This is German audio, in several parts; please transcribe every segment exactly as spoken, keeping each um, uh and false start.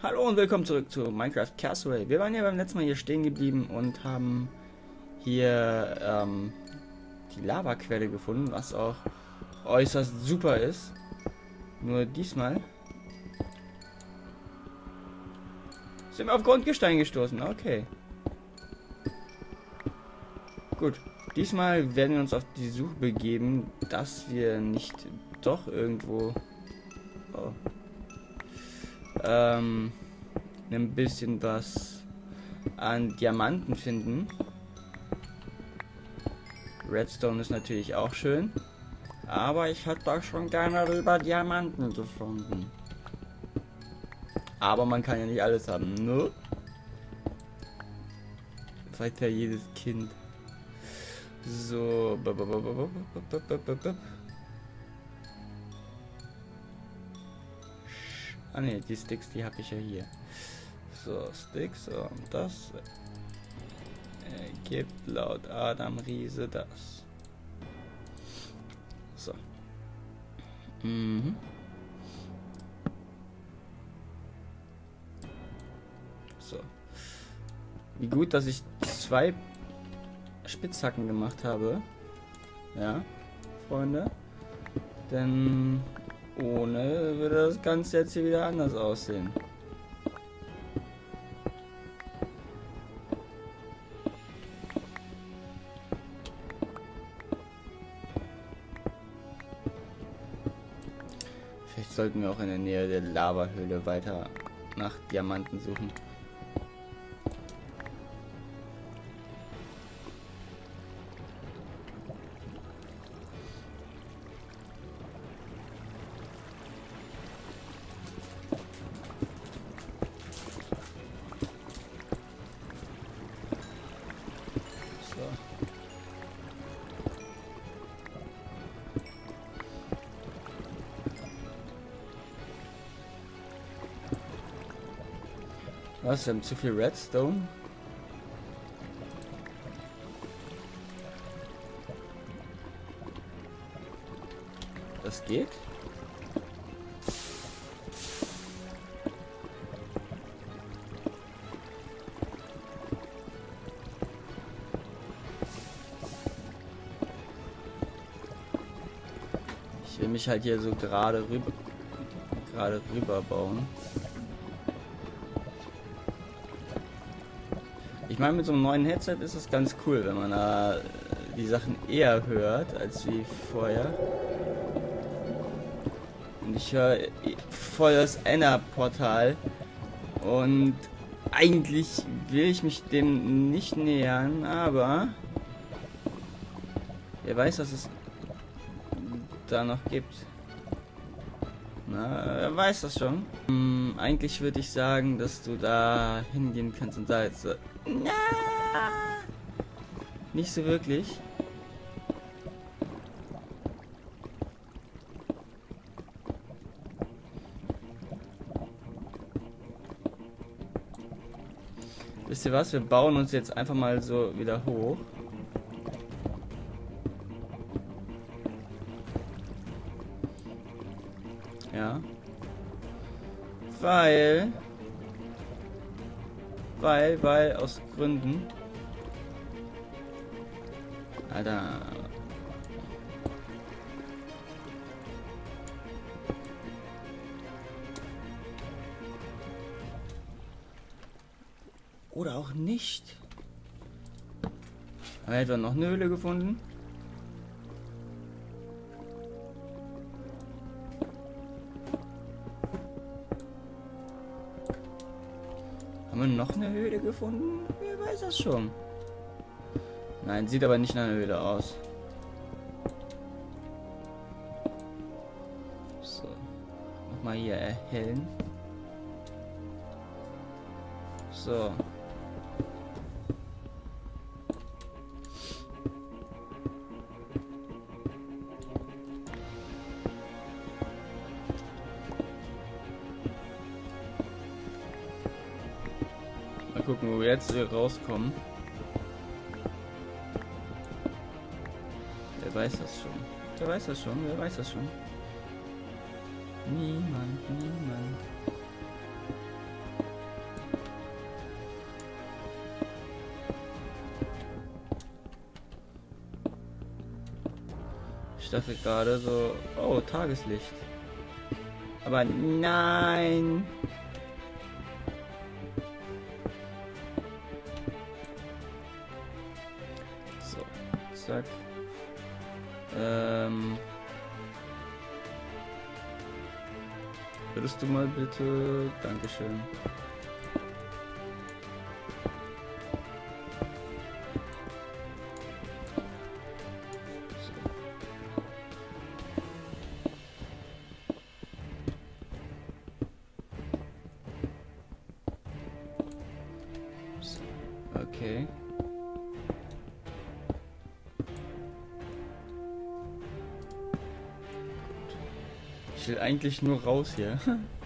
Hallo und willkommen zurück zu Minecraft Castaway. Wir waren ja beim letzten Mal hier stehen geblieben und haben hier ähm, die Lavaquelle gefunden, was auch äußerst super ist. Nur diesmal sind wir auf Grundgestein gestoßen. Okay. Gut. Diesmal werden wir uns auf die Suche begeben, dass wir nicht doch irgendwo oh, ähm, ein bisschen was an Diamanten finden. Redstone ist natürlich auch schön, aber ich hätte doch schon gerne lieber Diamanten gefunden. Aber man kann ja nicht alles haben, ne? Das weiß ja jedes Kind. So. Ah ne, die Sticks, die habe ich ja hier. So, Sticks und das ergibt laut Adam Riese das. So. Mhm. So. Wie gut, dass ich zwei Spitzhacken gemacht habe. Ja, Freunde. Denn ohne würde das Ganze jetzt hier wieder anders aussehen. Vielleicht sollten wir auch in der Nähe der Lavahöhle weiter nach Diamanten suchen. Was, wir haben zu viel Redstone? Das geht? Ich will mich halt hier so gerade rüber, gerade rüber bauen. Ich meine, mit so einem neuen Headset ist es ganz cool, wenn man da die Sachen eher hört als wie vorher. Und ich höre voll das Ender-Portal. Und eigentlich will ich mich dem nicht nähern, aber wer weiß, was es da noch gibt. Na, wer weiß das schon. Hm, eigentlich würde ich sagen, dass du da hingehen kannst und da jetzt so, na, nicht so wirklich. Wisst ihr was? Wir bauen uns jetzt einfach mal so wieder hoch. Ja. Weil... Weil, weil, aus Gründen... Alter... Oder auch nicht. Haben wir etwa noch eine Höhle gefunden? Haben wir noch eine Höhle gefunden? Wer weiß das schon. Nein, sieht aber nicht nach einer Höhle aus. So. Nochmal hier erhellen. So. Mal gucken, wo wir jetzt hier rauskommen. Wer weiß das schon? Wer weiß das schon? Wer weiß das schon? Niemand, niemand. Ich dachte gerade so, oh, Tageslicht. Aber nein. So, zack. Ähm. Würdest du mal bitte... Dankeschön. So. Okay. Ich will eigentlich nur raus hier.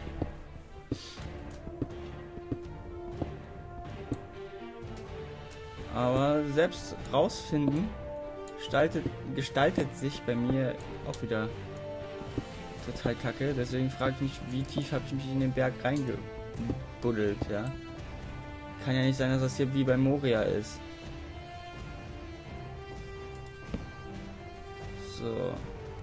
Aber selbst rausfinden gestaltet, gestaltet sich bei mir auch wieder total kacke. Deswegen frage ich mich, wie tief habe ich mich in den Berg reingebuddelt, ja. Kann ja nicht sein, dass das hier wie bei Moria ist. So.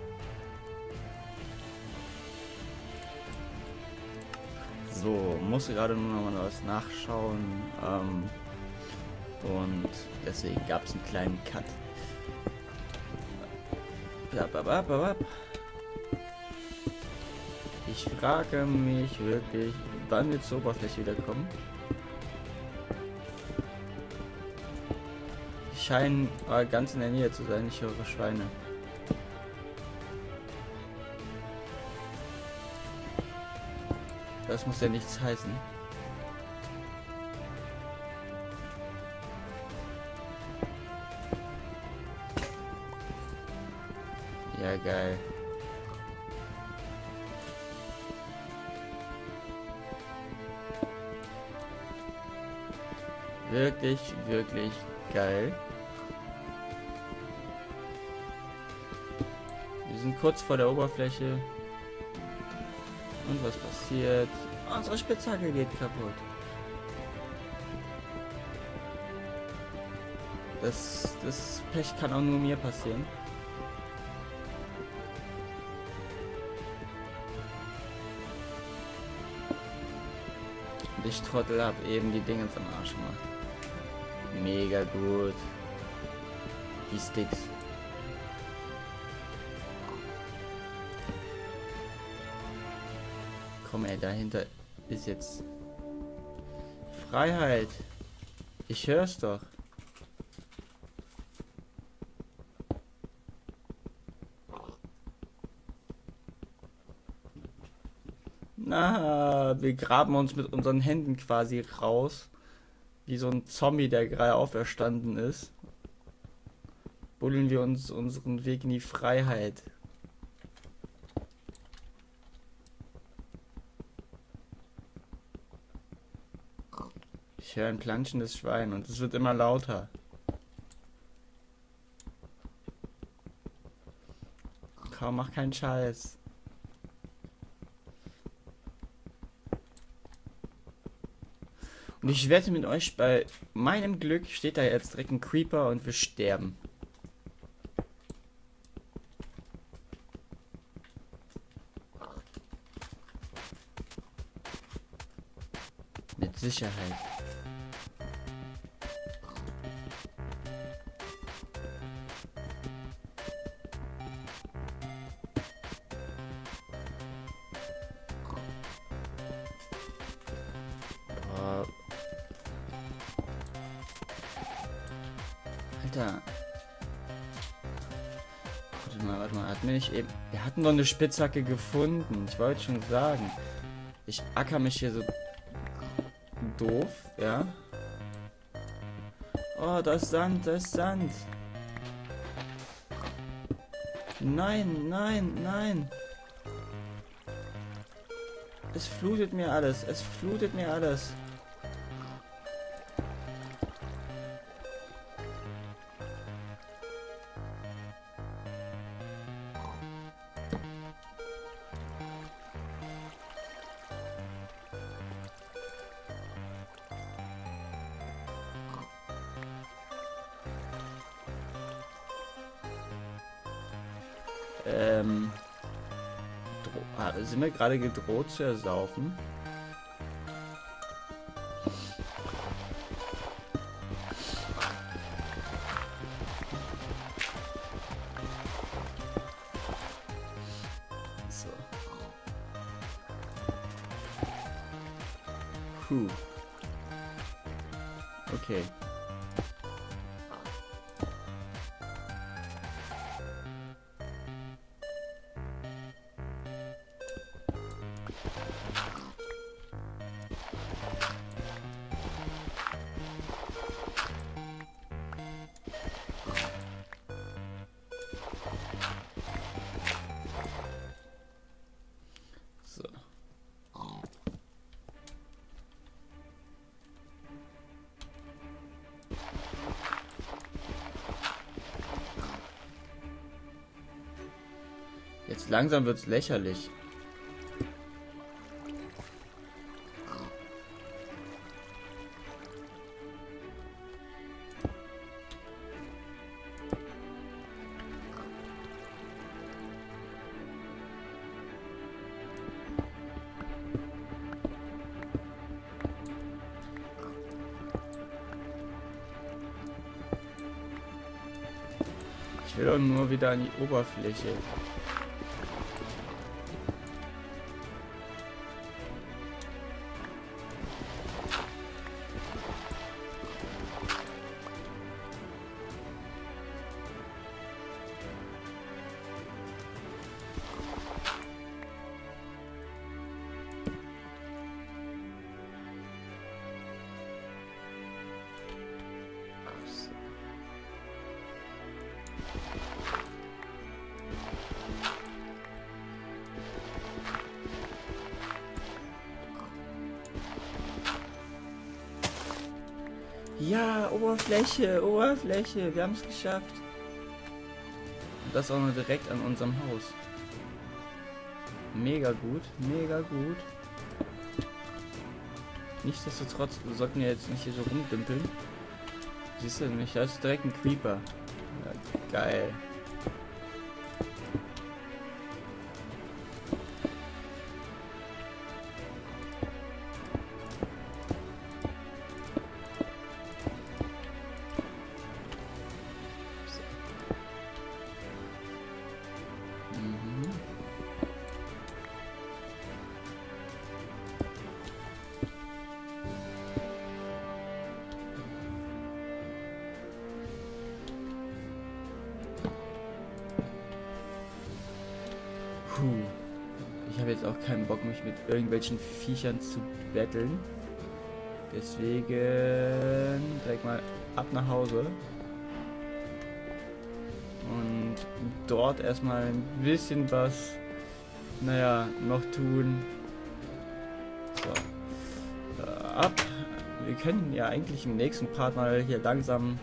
So, muss gerade nur noch mal was nachschauen. Ähm, und deswegen gab es einen kleinen Cut. Ich frage mich wirklich, wann wir zur Oberfläche wieder kommen. Die scheinen äh, ganz in der Nähe zu sein. Ich höre Schweine. Das muss ja nichts heißen. Ja, geil. Wirklich, wirklich geil. Wir sind kurz vor der Oberfläche. Und was passiert? Unsere Spitzhacke geht kaputt. Das, das Pech kann auch nur mir passieren. Und ich Trottel hab eben die Dinge zum Arsch gemacht. Mega gut. Die Sticks. Komm ey, dahinter ist jetzt Freiheit. Ich hör's doch. Na, wir graben uns mit unseren Händen quasi raus. Wie so ein Zombie, der gerade auferstanden ist. Buddeln wir uns unseren Weg in die Freiheit. Ich höre ein planschendes Schwein und es wird immer lauter. Komm, mach keinen Scheiß. Und ich wette mit euch, bei meinem Glück steht da jetzt direkt ein Creeper und wir sterben. Mit Sicherheit. Alter. Warte mal, warte mal. Hat mir nicht eben... Wir hatten doch eine Spitzhacke gefunden. Ich wollte schon sagen. Ich acker mich hier so doof, ja. Oh, da ist Sand, da ist Sand. Nein, nein, nein. Es flutet mir alles. Es flutet mir alles. ähm, ah, sind wir gerade gedroht zu ersaufen? So. Puh. Okay. So. Jetzt langsam wird's lächerlich. Ich will doch nur wieder an die Oberfläche. Ja, Oberfläche, Oberfläche, wir haben es geschafft. Und das auch noch direkt an unserem Haus. Mega gut, mega gut. Nichtsdestotrotz, wir sollten ja jetzt nicht hier so rumdümpeln. Siehst du nicht, da ist direkt ein Creeper. Ja, geil. Puh. Ich habe jetzt auch keinen Bock, mich mit irgendwelchen Viechern zu betteln. Deswegen direkt mal ab nach Hause. Und dort erstmal ein bisschen was, naja, noch tun. So. Äh, ab. Wir können ja eigentlich im nächsten Part mal hier langsam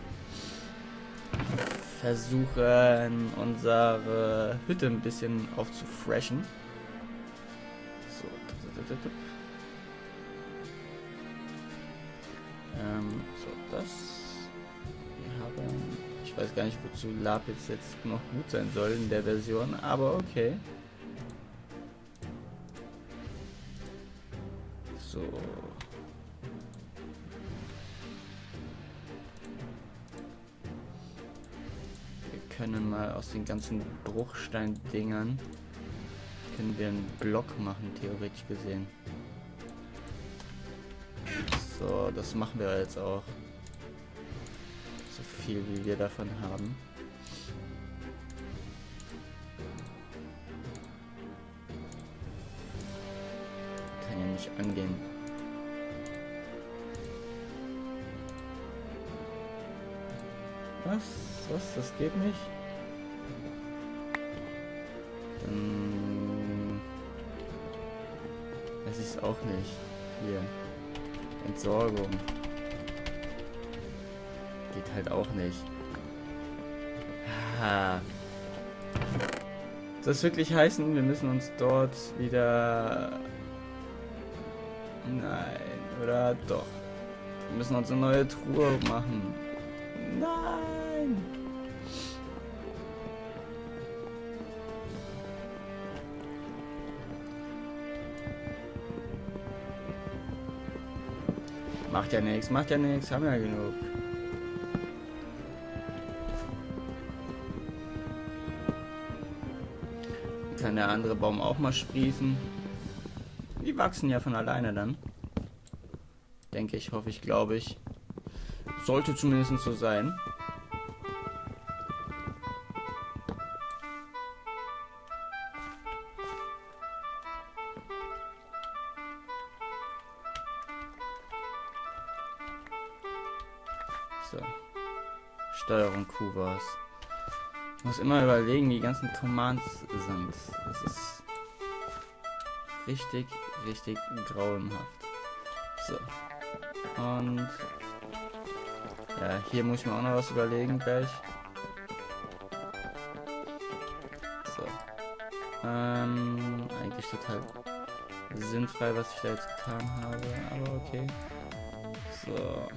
versuchen, unsere Hütte ein bisschen aufzufreshen. So. Ähm, so, das. Wir haben. Ich weiß gar nicht, wozu Lapis jetzt noch gut sein soll in der Version, aber okay. So. Können mal aus den ganzen Bruchstein-Dingern können wir einen Block machen, theoretisch gesehen. So, das machen wir jetzt auch. So viel wie wir davon haben. Kann ja nicht angehen. Was? Was? Das geht nicht? Dann... Das ist auch nicht. Hier. Entsorgung. Geht halt auch nicht. Ah. Soll das wirklich heißen, wir müssen uns dort wieder... Nein, oder doch? Wir müssen uns eine neue Truhe machen. Nein! Macht ja nichts, macht ja nichts, haben ja genug. Kann der andere Baum auch mal sprießen. Die wachsen ja von alleine dann. Denke ich, hoffe ich, glaube ich. Sollte zumindest so sein. So. Steuerung Q war's. Ich muss immer überlegen, wie die ganzen Commands sind. Das ist richtig, richtig grauenhaft. So. Und ja, hier muss ich mir auch noch was überlegen gleich. So. Ähm, eigentlich total sinnfrei, was ich da jetzt getan habe, aber okay. So.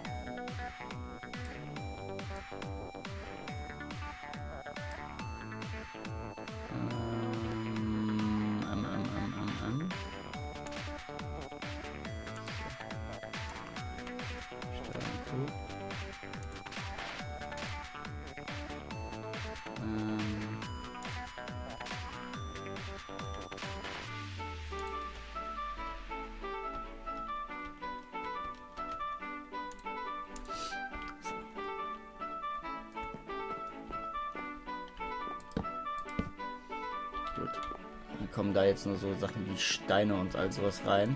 Gut. Dann kommen da jetzt nur so Sachen wie Steine und all sowas rein.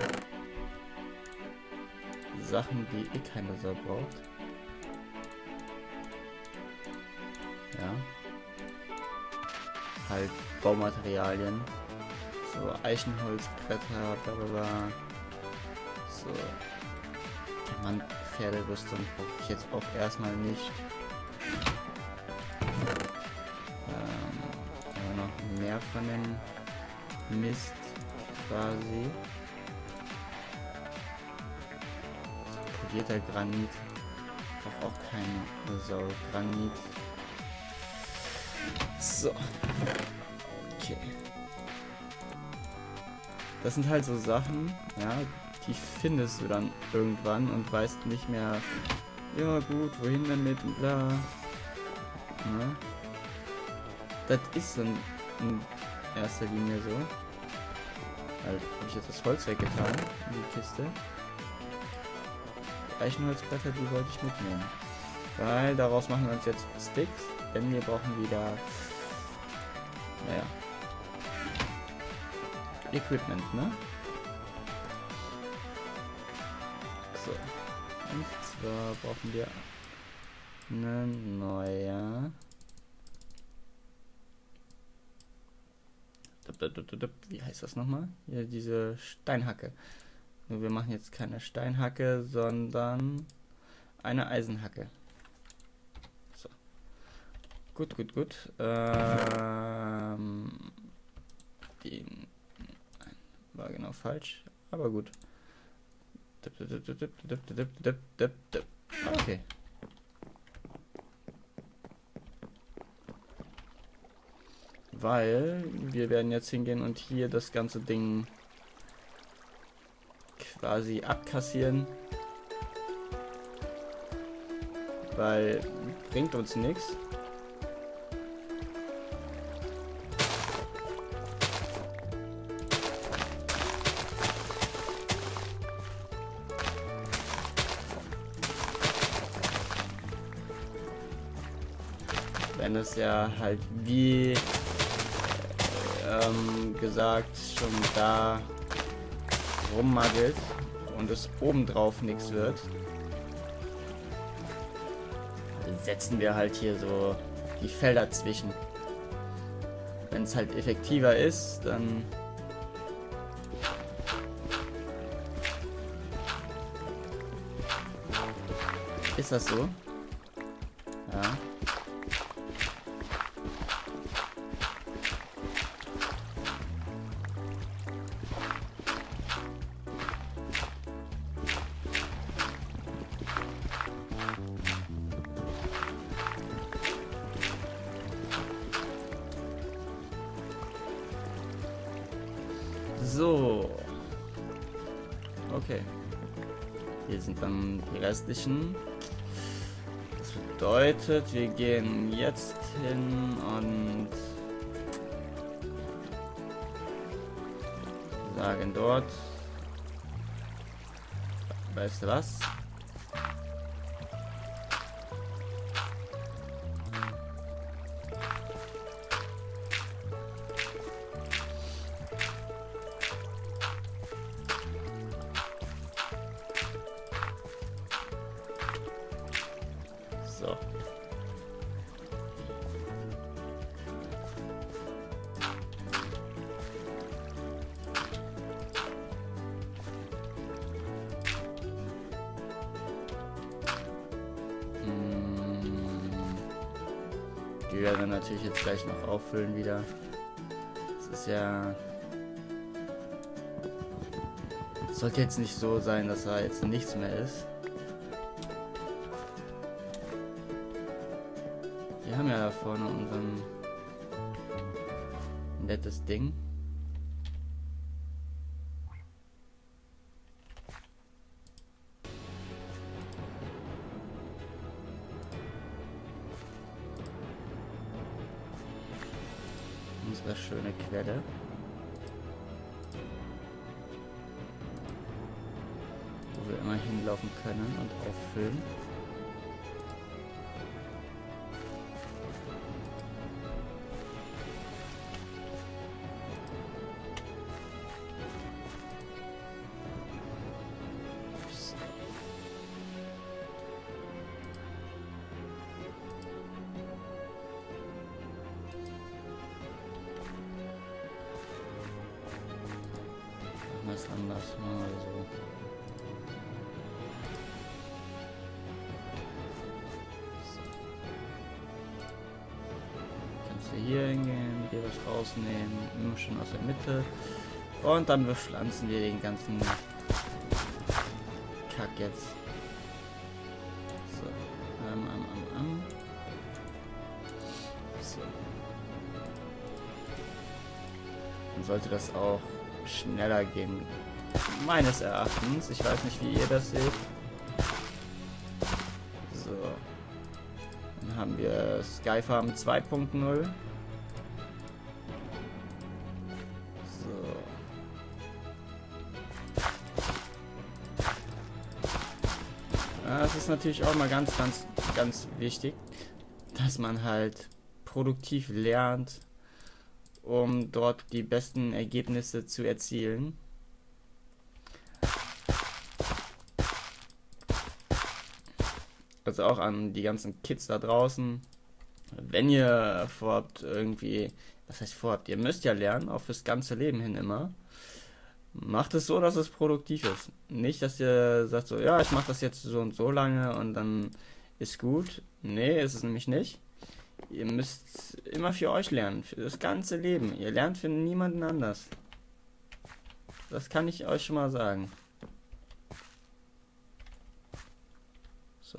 Sachen, die eh keine Sau braucht. Ja. Halt Baumaterialien. So Eichenholzbretter, bla bla bla. So. Diamant-Pferderüstung brauche ich jetzt auch erstmal nicht. Mehr von dem Mist quasi. Polierter Granit. Braucht auch keine Sau. Granit. So. Okay. Das sind halt so Sachen, ja, die findest du dann irgendwann und weißt nicht mehr, ja gut, wohin damit und bla. Ja. Das ist so ein in erster Linie so. Also habe ich jetzt das Holz weggetan in die Kiste. Die Eichenholzbretter, die wollte ich mitnehmen. Weil daraus machen wir uns jetzt Sticks, denn wir brauchen wieder, naja, Equipment, ne? So. Und zwar brauchen wir eine neue. Wie heißt das nochmal? Hier diese Steinhacke. Nur wir machen jetzt keine Steinhacke, sondern eine Eisenhacke. So. Gut, gut, gut. Ähm, die war genau falsch, aber gut. Okay. Weil wir werden jetzt hingehen und hier das ganze Ding quasi abkassieren. Weil bringt uns nichts. Wenn es ja halt wie ähm, gesagt schon da rummagelt und es obendrauf nichts wird, setzen wir halt hier so die Felder zwischen. Wenn es halt effektiver ist, dann ist das so. Ja. So. Okay. Hier sind dann die restlichen. Das bedeutet, wir gehen jetzt hin und sagen dort, weißt du was? So. Die werden wir natürlich jetzt gleich noch auffüllen wieder. Das ist ja... Es sollte jetzt nicht so sein, dass da jetzt nichts mehr ist. Wir haben ja da vorne unser nettes Ding. Unsere schöne Quelle. Wo wir immer hinlaufen können und auffüllen. Was anders mal so. Kannst du hier hingehen, dir was rausnehmen, immer schon aus der Mitte. Und dann bepflanzen wir den ganzen Kack jetzt. So. Ähm, ähm, ähm, ähm. So. Dann sollte das auch schneller gehen, meines Erachtens. Ich weiß nicht, wie ihr das seht. So. Dann haben wir Skyfarm zwei Punkt null. So. Das ist natürlich auch mal ganz, ganz, ganz wichtig, dass man halt produktiv lernt, um dort die besten Ergebnisse zu erzielen. Also auch an die ganzen Kids da draußen. Wenn ihr vorhabt, irgendwie, was heißt vorhabt, ihr müsst ja lernen, auch fürs ganze Leben hin immer. Macht es so, dass es produktiv ist. Nicht, dass ihr sagt so, ja, ich mache das jetzt so und so lange und dann ist gut. Nee, ist es nämlich nicht. Ihr müsst immer für euch lernen, für das ganze Leben. Ihr lernt für niemanden anders. Das kann ich euch schon mal sagen. So.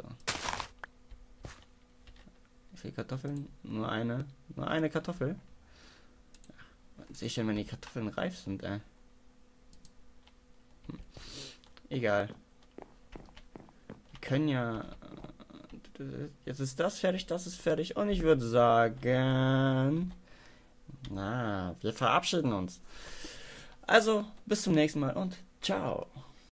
Wie viele Kartoffeln? Nur eine. Nur eine Kartoffel? Ja, sehe ich denn, wenn die Kartoffeln reif sind, ey? Hm. Egal. Wir können ja... Jetzt ist das fertig, das ist fertig und ich würde sagen, na, wir verabschieden uns. Also, bis zum nächsten Mal und ciao.